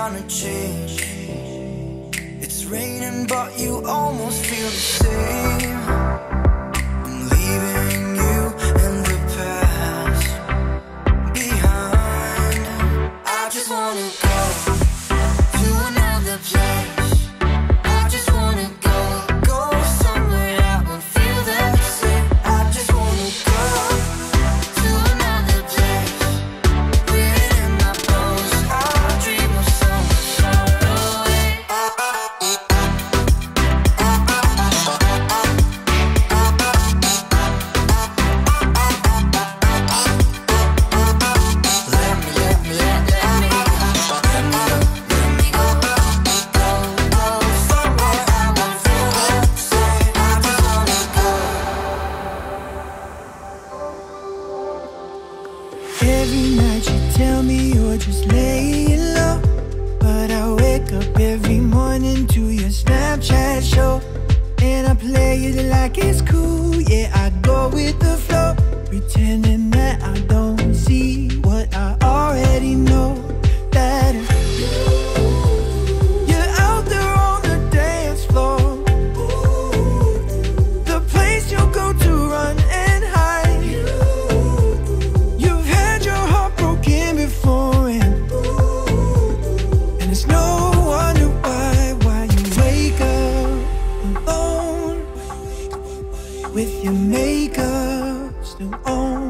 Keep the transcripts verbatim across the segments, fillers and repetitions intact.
trying to change. It's raining but you almost feel the same. I'm leaving you and the past behind. I just wanna go to another place. I just wanna go, go somewhere I won't feel the same. I just wanna go to another place. Written in my bones, I dream of somewhere far away. Let me, let me, let, let me go. Let me go, let me go. Go, go somewhere I won't feel the same. I just wanna go. Every night you tell me you're just laying low, but I wake up every morning to your Snapchat show, and I play it like it's cool. Yeah, I go with the flow, pretending that I don't see what I already know. That you're out there on the dance floor, the place you go to run and hide. You've had your heart broken before, and, and it's no wonder why, why you wake up alone with your makeup still on.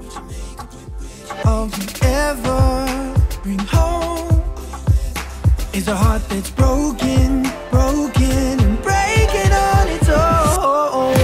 All you ever bring home is a heart that's broken, broken, and breaking on its own.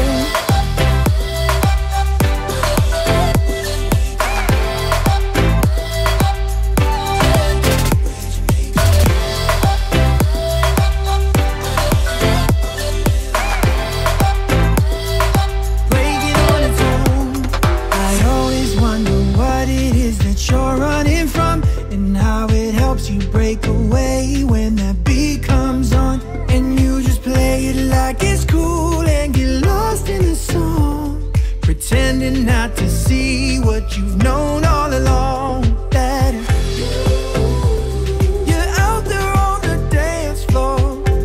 Breaking on its own. I always wonder what it is that you're running from, and how it helps you break away when that beat comes on, and you just play it like it's cool and get lost in the song, pretending not to see what you've known all along. That you're out there on the dance floor,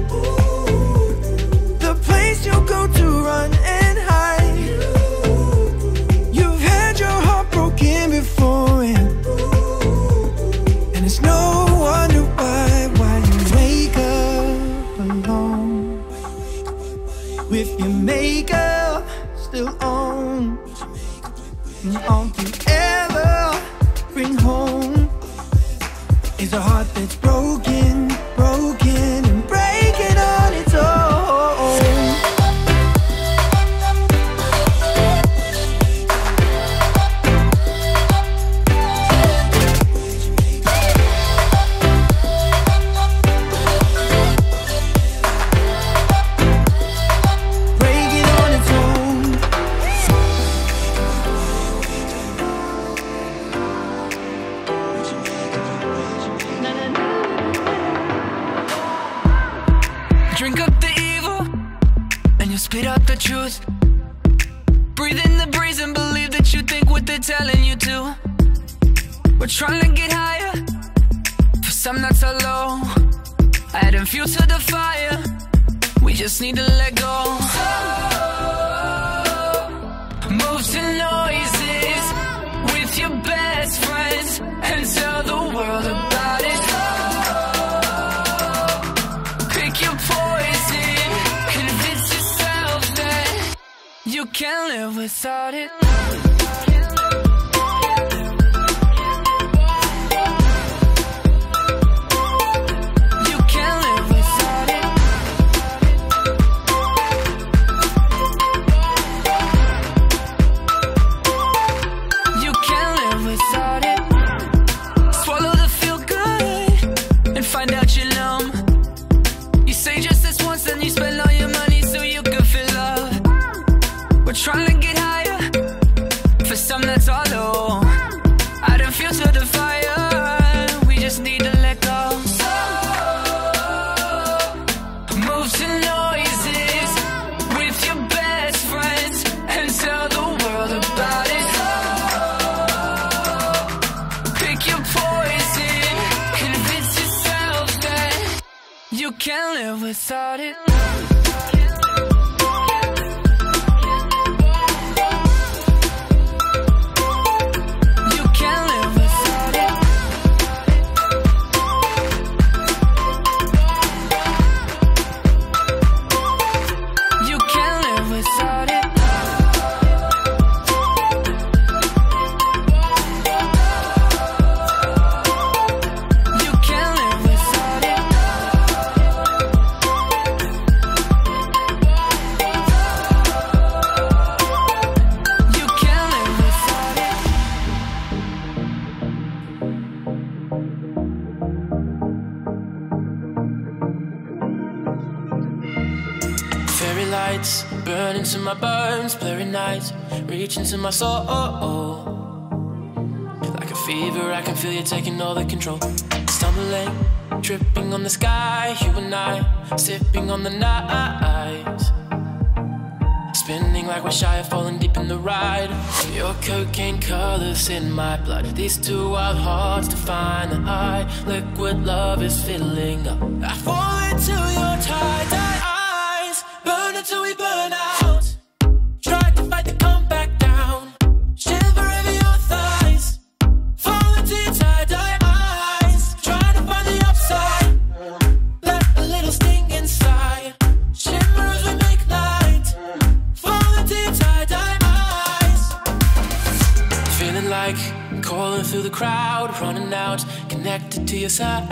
the place you go to run and hide. You've had your heart broken before, and, and it's no wonder why, why you wake up alone with your makeup still on. And all you ever bring home is a heart that's broken, broken, and breaking on its own. Breaking on its own. Drink up the evil, and you'll spit out the truth. Breathe in the breeze and believe that you think what they're telling you to. We're trying to get higher, for some not so low. Adding fuel to the fire, we just need to let go. Move to noises with your best friends and tell the world about it. Pick your poison, convince yourself that you can't live without it. You can't live without it. You can't live without it. Swallow the feel good and find out you're numb. You say just this once, then you spend all your money so you can feel love. We're trying to get higher, for some that's all low. Adding fuel to the fire, we just need to let go. Move to noises with your best friends and tell the world about it. Pick your poison, convince yourself You can't live without it. Burn into my bones, blurry nights, reach into my soul. Like a fever, I can feel you taking all the control. Stumbling, tripping on the sky, you and I, sipping on the night. Spinning like we're shy of falling deep in the ride. Your cocaine colors in my blood. These two wild hearts define the high. Liquid love is filling up. I fall into your tie-dye eyes. Burn until we burn out. Try to fight the come back down. Shiver over your thighs. Fall into your tie-dye eyes. Try to find the upside. Let a little sting inside. Shimmer as we make light. Fall into your tie-dye eyes. Feeling like calling through the crowd, running out, connected to your sound.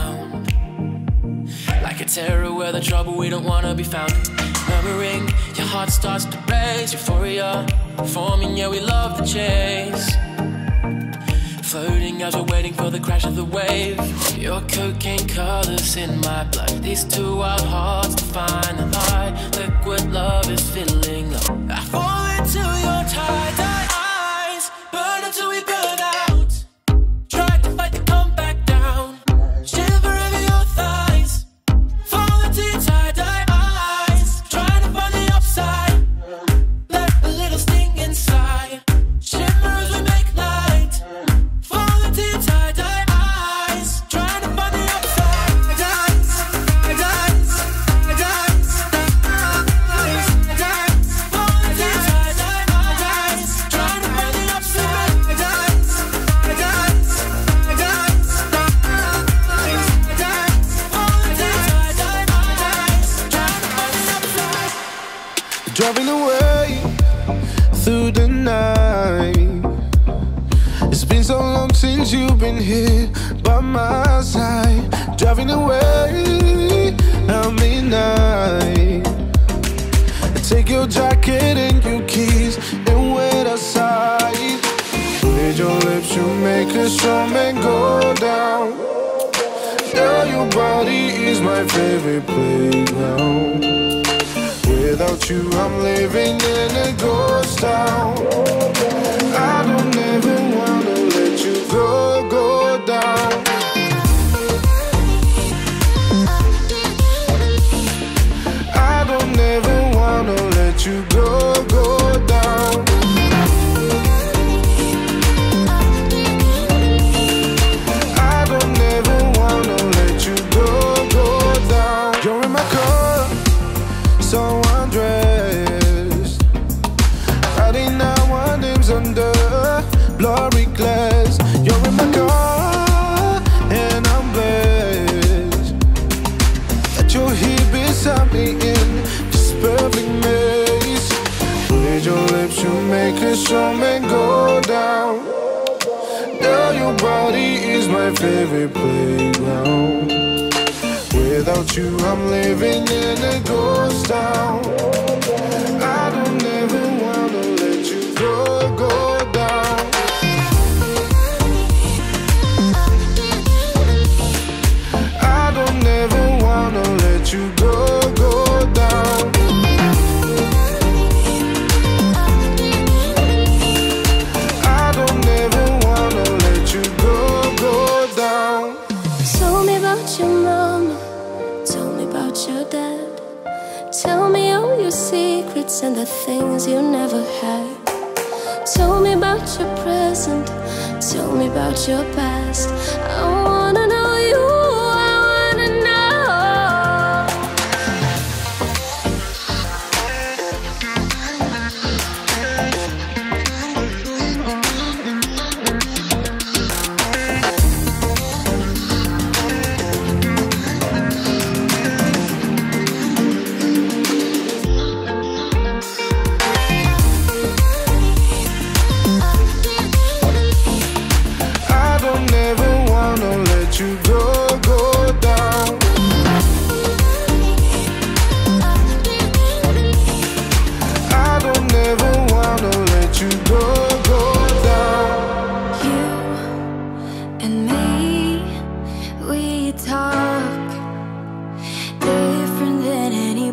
Like a terror where the trouble we don't wanna be found. Murmuring, your heart starts to race. Euphoria, forming, yeah, we love the chase. Floating as we're waiting for the crash of the wave. Your cocaine colors in my blood. These two wild hearts define the high. Liquid love is filling up. I fall into your tie-dye eyes. Burn until we burn out. Try to fight the come back down. Shiver over your thighs. Fall into your tie-dye eyes. Try to find the upside. Let a little sting inside. Shimmer as we make light. Fall into your tie-dye eyes. Try to find the upside. I dance, I dance, I dance, I dance. Fall into your tie-dye eyes. Try to find the upside. I dance, I dance, I dance, I dance. Fall into your tie-dye eyes. Try to find the upside. Driving away through the night. It's been so long since you've been here by my side. Driving away at midnight. Take your jacket and your keys and wait aside. With your lips you make a strong man go down. Girl, your body is my favorite playground. Without you, I'm living in a ghost town. I don't ever wanna let you go, go down. I don't ever wanna let you go, go down. I don't ever wanna let you go, go down. You're in my car, so undressed. Friday night, our names under blurry glass. You're in my car, and I'm blessed that you're here beside me in this perfect maze. With your lips, you make a strong man go down. Girl, your body is my favorite playground. Without you, I'm living in a ghost town. I don't ever wanna let you go, go down. I don't ever wanna let you go, go down. I don't ever wanna let you go, go down. Tell me about your mama. Tell me about your dad. Tell me all your secrets and the things you never had. Tell me about your present. Tell me about your past. I wanna know you. I wanna know.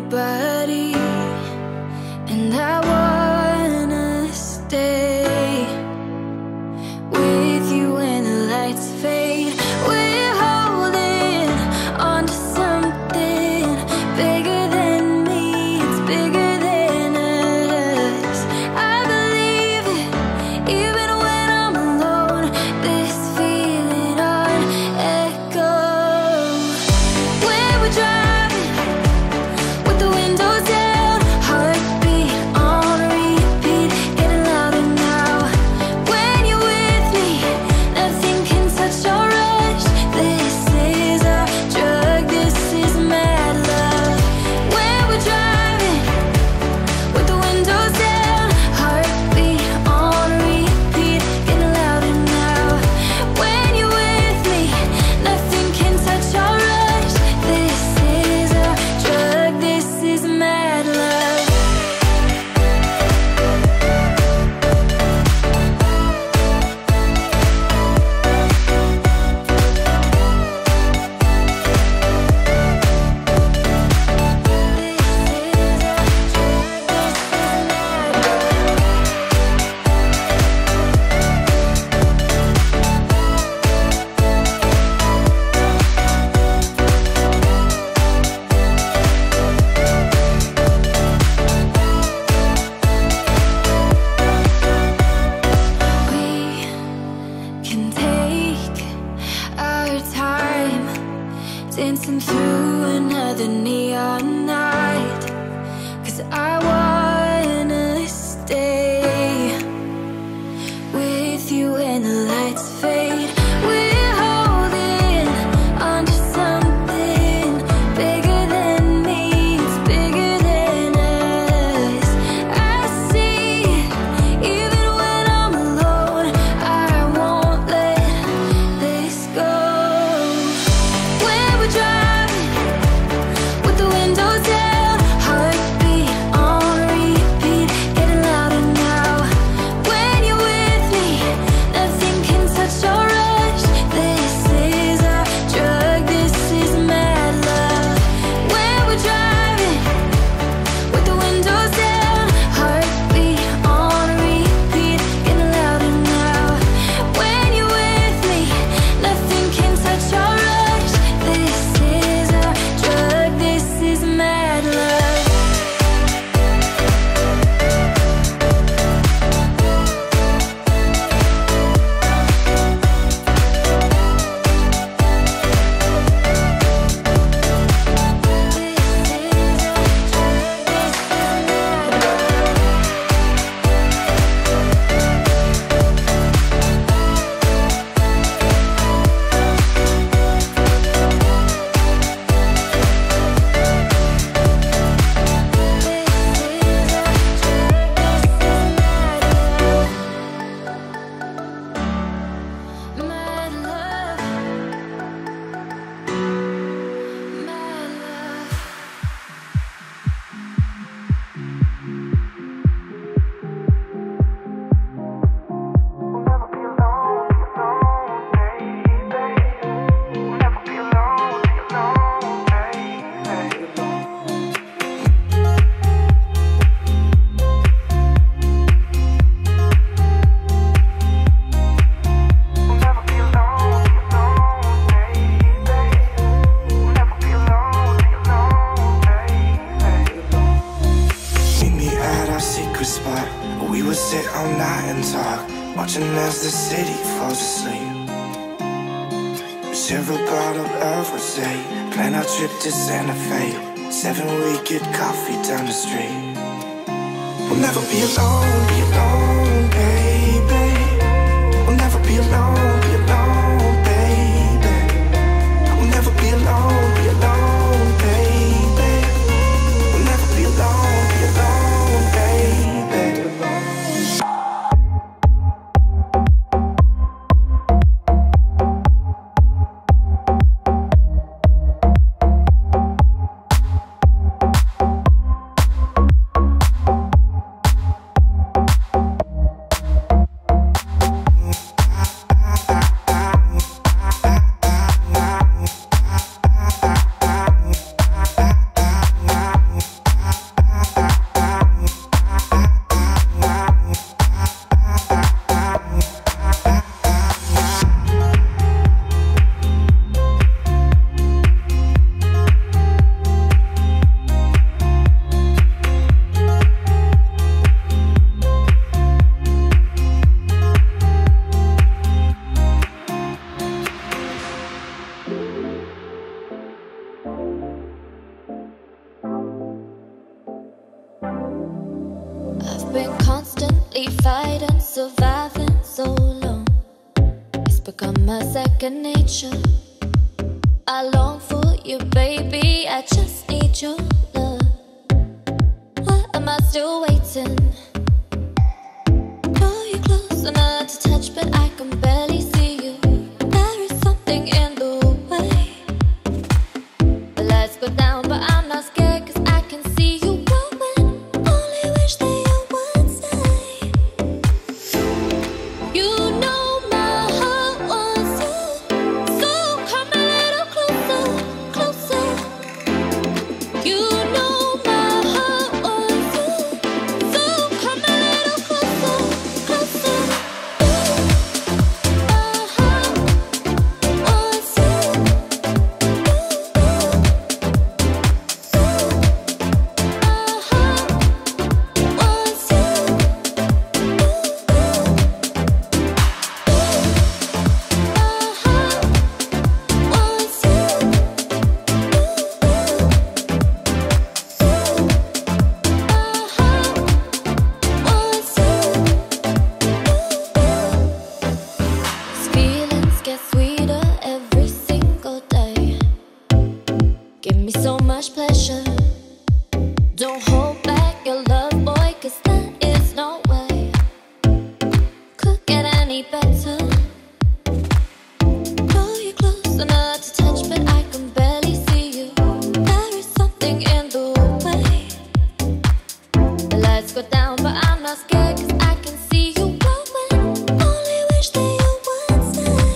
nobody, and I wanna stay with you when the lights fade. We're holding on to something bigger than me, it's bigger than us. I believe it, even when I'm alone, this feeling on echo. When we're driving with the windows down, heartbeat on repeat, getting louder now. When you're with me, nothing can touch or rush. This is a drug, this is mad love. When we're driving with the windows down, heartbeat on repeat, getting louder now. When you're with me, nothing can touch or rush. This is a drug, this is mad love. We can take our time, dancing through another neon night. 'Cause I wanna stay with you when the lights fade. We're holding on to something bigger than me, it's bigger than us. I see it, even when I'm alone, I won't let this go. When we're driving with the windows down, heartbeat on repeat, getting louder now. When you're with me, nothing can touch or rush. This is a drug, this is mad love. When we're driving with the windows down, heartbeat on repeat, getting louder now. When you're with me, nothing can touch or rush. This is a drug, this is mad love. Mad love, mad love. Meet me at our secret spot, where we would sit all night and talk, watching as the city falls asleep. We share a bottle of rosé, plan our trip to Santa Fe. Seven, we get coffee down the street. We'll never be alone, be alone, baby. We'll never be alone, be alone, baby. We'll never be alone, be alone, baby. We'll never be alone, be alone, baby. been constantly fighting, surviving so long. It's become my second nature. I long for you, baby, I just need your love. Why am I still waiting? Draw you close enough to touch, but I can barely see you. There is something in the way. The lights go down, but I'm not scared, cause I can see you growing. Only wish that you would stay. You know my heart wants you, so come a little closer, closer. You know my heart wants you, so come a little closer, closer. My heart wants you. Feelings get sweeter every single day. Give me so much pleasure. Don't hold back your love, boy, cause there is no way could get any better. Draw you close enough to touch, but I can barely see you. There is something in the way. The lights go down, but I'm not scared, cause I can see you growing. Only wish that you would stay.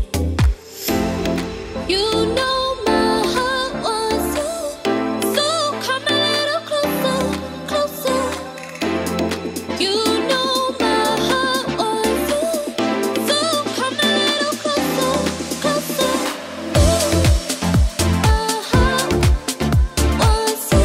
You know my heart wants you, so come a little closer, closer. You know my heart wants you, so come a little closer, closer. My heart wants you.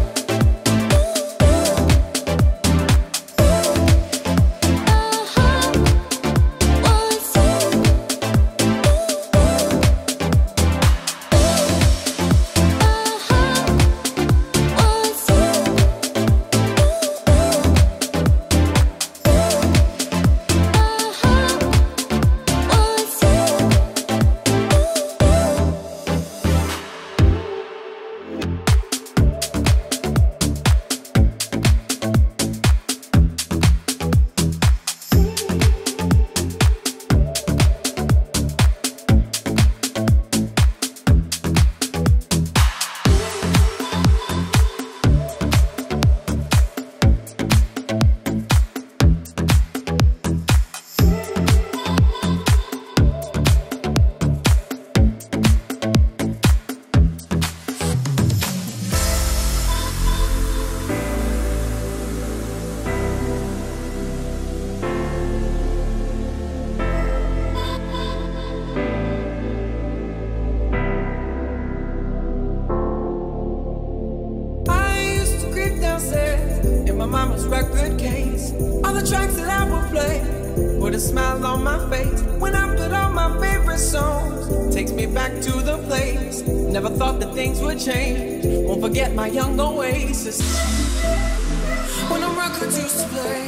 I used to creep downstairs in my mama's record case. All the tracks that I would play put a smile on my face. When I put on my favorite songs, takes me back to the place. Never thought that things would change. Won't forget my young oasis. When the records used to play.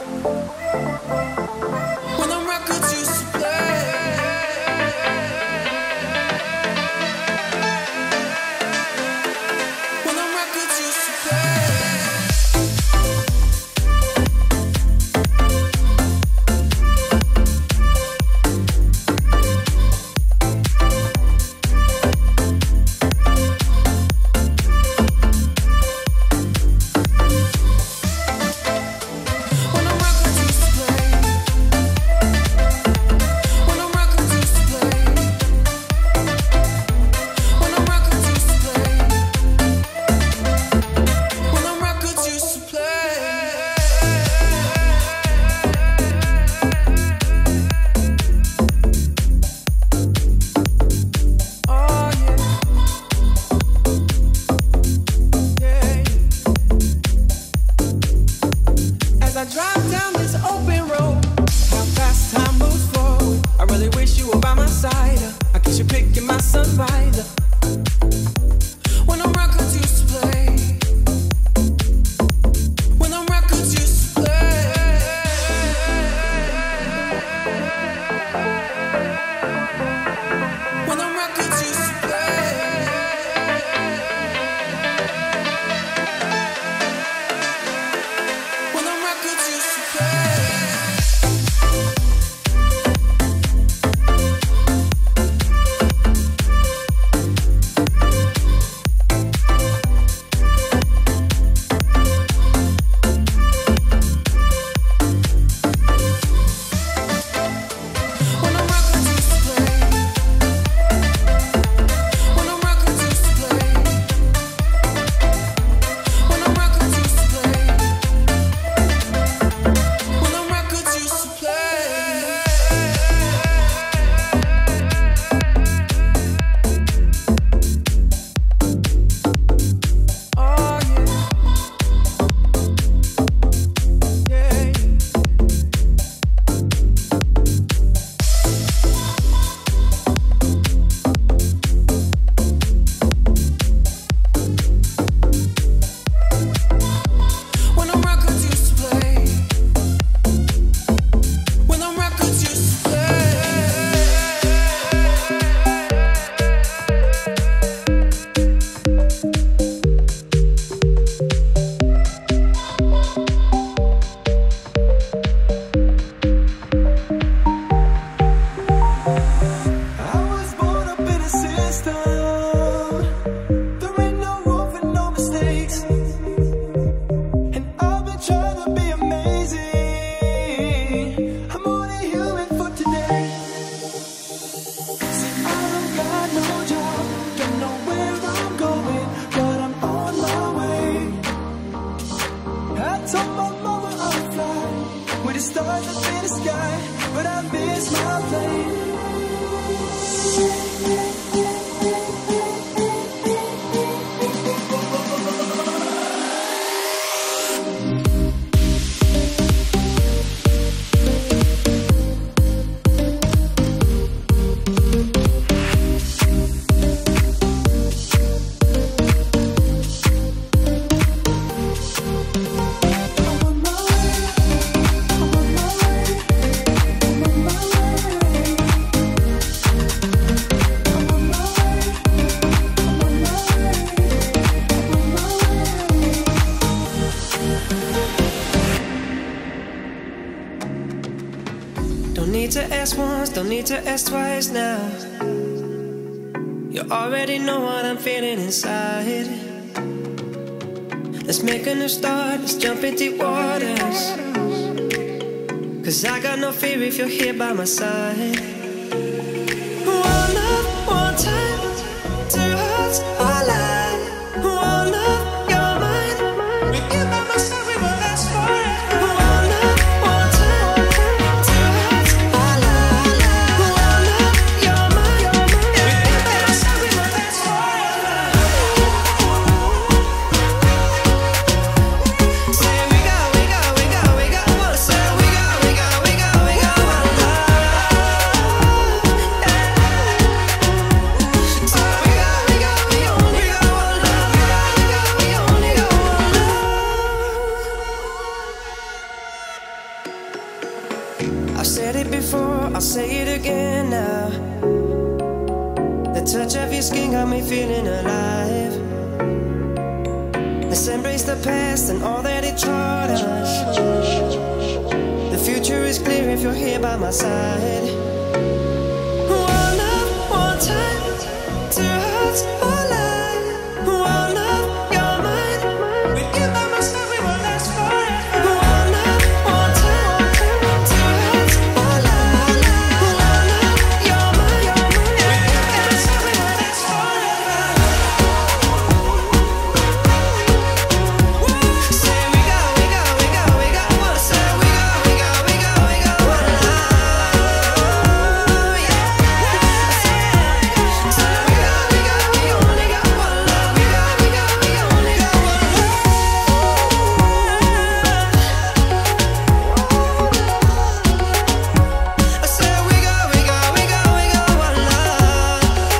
When the records used to play. When the records used to play. When the records used to play. to ask once, don't need to ask twice now. You already know what I'm feeling inside. Let's make a new start, let's jump in deep waters. Cause I got no fear if you're here by my side. One love, one time, two hearts alive. One love, you're mine. With you by my side, we will last forever. One love, one time, two hearts alive. One love, you're mine. With you by my side, we will last forever. Say we got, we got, we got, we got one. Say we got, we got, we got, we got one love. Say we got, we got, we only got one love. We got, we got, we only got one love. I've said it before, I'll say it again now. The touch of your skin got me feeling alive. Let's embrace the past and all that it taught us. The future is clear if you're here by my side. One love, one time, two hearts alive. One love, you're mine. With you by my side, we will last forever. One love, one time, two hearts alive. One love, you're mine. With you by my side, we will last forever. Say we got, we got, we got, we got one. Say we got, we got, we got, we got one love. Yeah. Say we got, we got, we only got one love. We got, we got, we only got one love. I said we got, we got, we got, we got one love.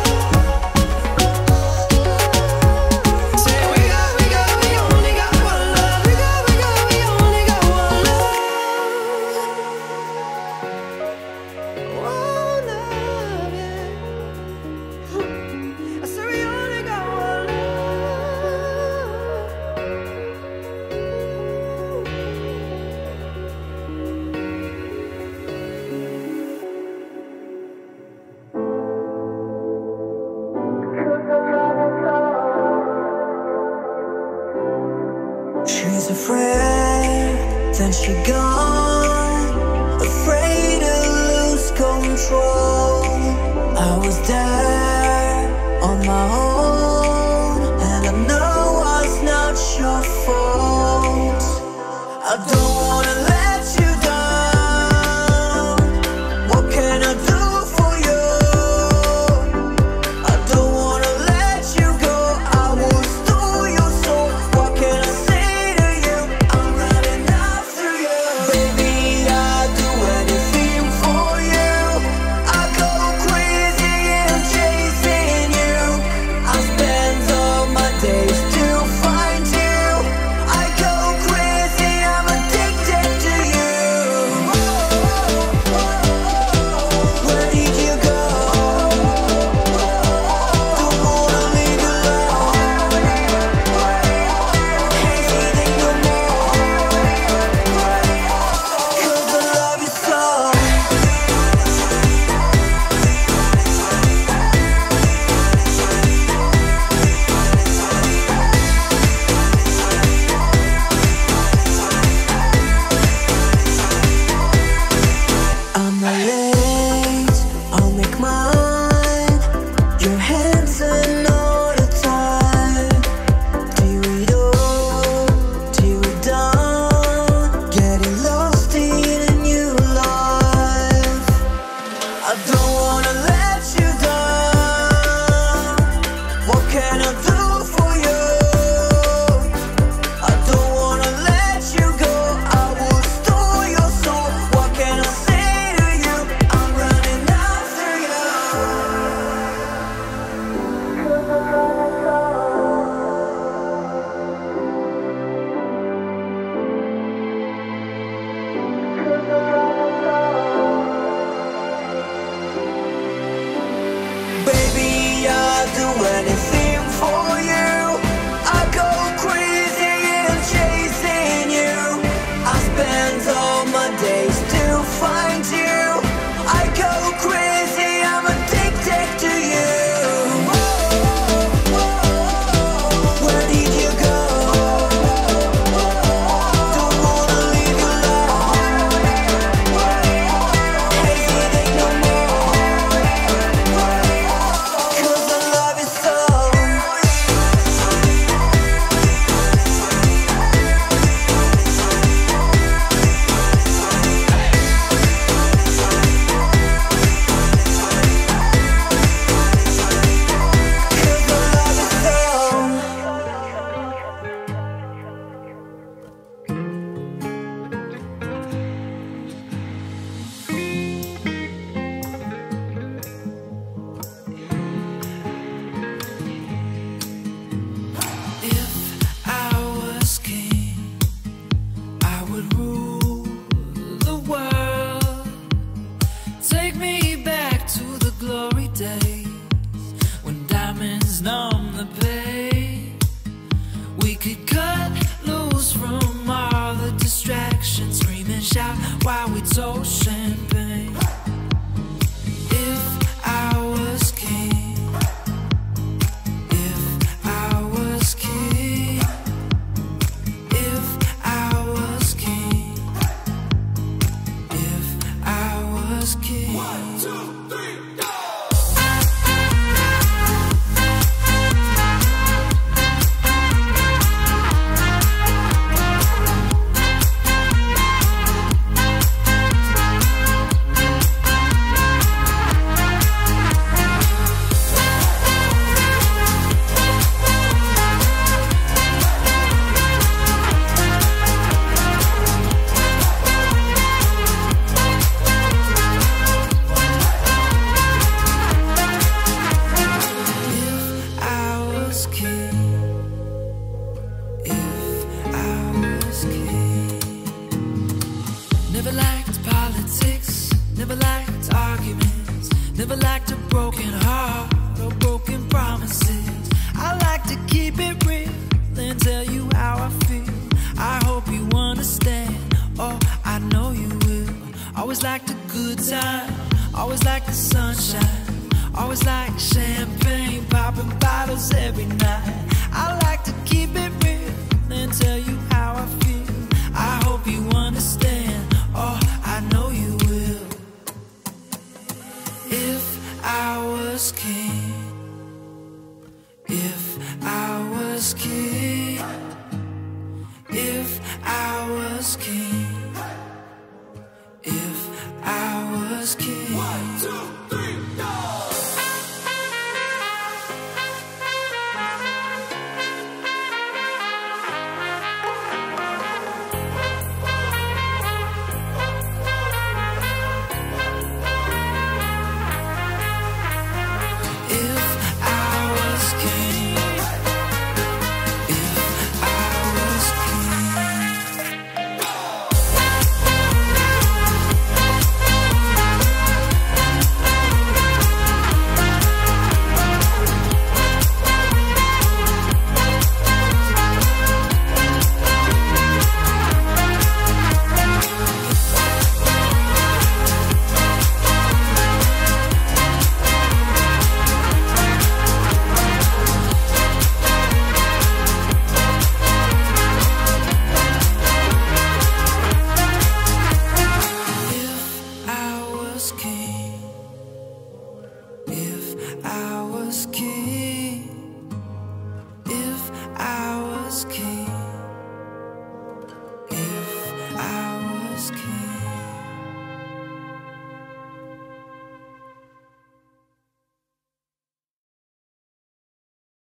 Say we got, we got, we only got one love. We got, we got, we only got one love. One love, yeah. I said we only got one love. She's afraid, then she gone. Afraid to lose control. I was there on my own, and I know it's not your fault. I don't wanna let you down. What can I do for you? I don't wanna let you go. I will steal your soul. What can I say to you? I'm running after you. Baby, I'd do anything for you. I go crazy and chasing you. I spend all my days to find you. I go crazy, I'm addicted say we could cut loose from all the distractions, scream and shout while we toast champagne. If I was king, if I was king, if I was king, if I was king. One, two, three, go! Never liked politics, never liked arguments, never liked a broken heart or broken promises. I like to keep it real and tell you how I feel. I hope you understand, oh, I know you will. Always liked a good time, always liked the sunshine, always liked champagne, popping bottles every night. I like to keep it real and tell you how I feel. I hope you understand, oh, I know you will. If I was king, if I was king.